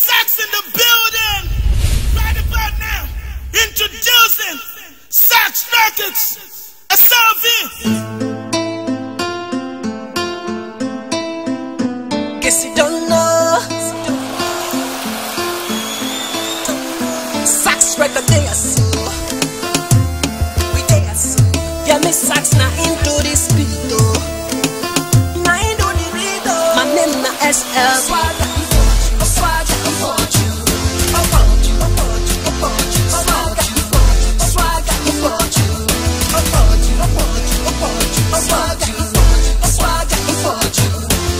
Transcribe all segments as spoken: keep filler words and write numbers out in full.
Sax in the building. Right about now, introducing Sax Records. S L V. Guess you don't know. Sax Records, they are so. We they are so. Yeah, me Sax na into this beat though. Na into the beat though. My name na S L V. Swagha Yi Poju. Swagha Yi Poju. Swagha Yi Poju. Swagha Yi Poju. Swagha Yi Poju. Swagha Yi Poju.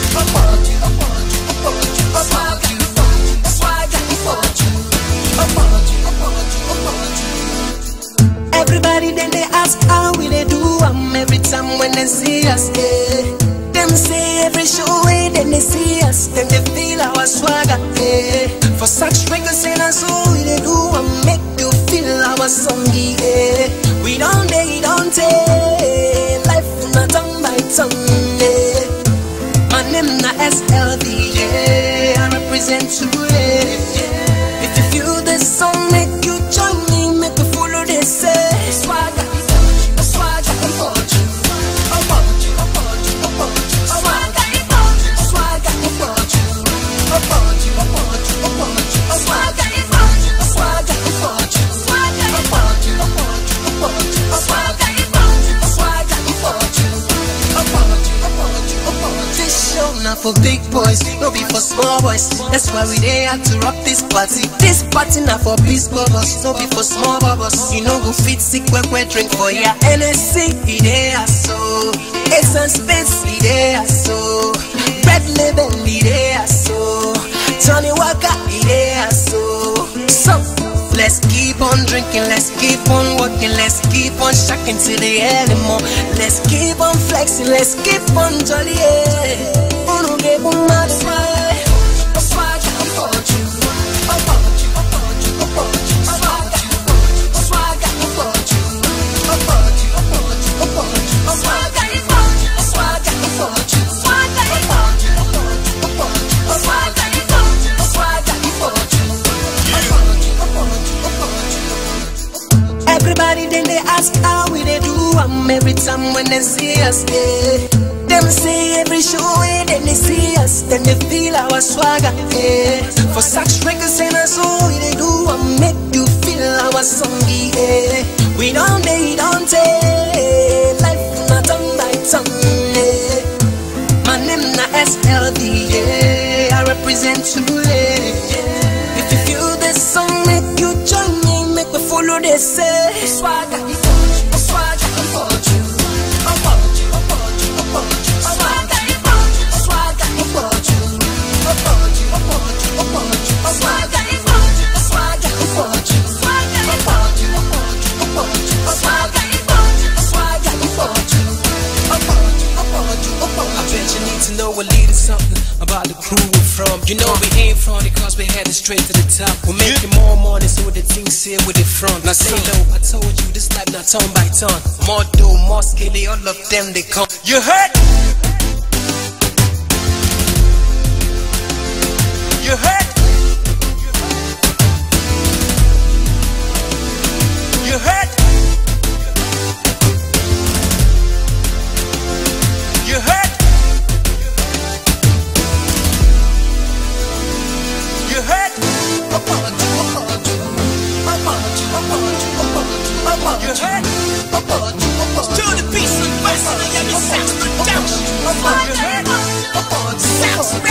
Everybody then they ask how we they do um every time when they see us, yeah. Them say every show way then they see us, then they feel our swagger, yeah. For Sax Records and us all we they do um make you feel our song, yeah. We don't they don't take life not tongue by tongue, yeah. My name na S L V, yeah. I represent you, yeah. If you feel this song, make you join me, make you follow this, say Swagha Yi Poju, Swagha Yi Poju, Poju, Poju, Poju, Swagha Yi Poju, Swagha Yi Poju, Poju, Poju, Poju, Swagha Yi Poju, Swagha Yi Poju, Swagha Yi Poju, Poju, Poju, Swagha Yi Poju, Swagha Yi Poju, Poju, Poju, Poju. This show not for big boys, no be for small boys. That's why we there to rock this party. This party not for big bubbles, no be for small bubbles. You know go fit sick when we drink for ya. N S C, it there so. Ace and Spades, it there so. Red Label, it there so. Johnny Walker, it there so. So let's keep on drinking, let's keep on working, let's keep on shocking till the early morning. Let's keep on flexing, let's keep on jolly, yeah. Uno get on my side. Swagha Yi Poju. Poju, Poju, Poju. Swagha Yi Poju. Swagha Yi Poju. Poju, Poju, Poju. Swagha Yi Poju. Swagha Yi Poju. Swagha Yi Poju. Poju, Poju. Swagha Yi Poju. Swagha Yi Poju. Poju, Poju. Everybody then they ask how we they do um every time when they see us, yeah. Them say every show way then they see us, then they feel our swagger, yeah. For Sax Records and us all we they do and make you feel our song, yeah. We don't they don't take life not tongue by tongue, yeah. My name na S L V, yeah. I represent you, yeah. If you feel this song, make you join me, make me follow this, say Swagha Yi Poju, Swagha Yi Poju. Swagha Yi Poju, Swagha Yi Poju, Poju, Poju, Poju, Swagha Yi Poju, Swagha Yi Poju, Swagha Yi Poju, Poju, Poju, Swagha Yi Poju, Swagha Yi Poju, Poju, Poju, Poju. I bet you need to know a little something about the crew we're from. You know we ain't from it cause we headed straight to the top. We're making more money so the things here with the front. Now say low, I told you this life not turn by turn. More dough, more skilly, all of them they come. You heard? You heard? You heard? You heard? You heard? You heard? To the beast and west, and the Sax production. You heard? Sax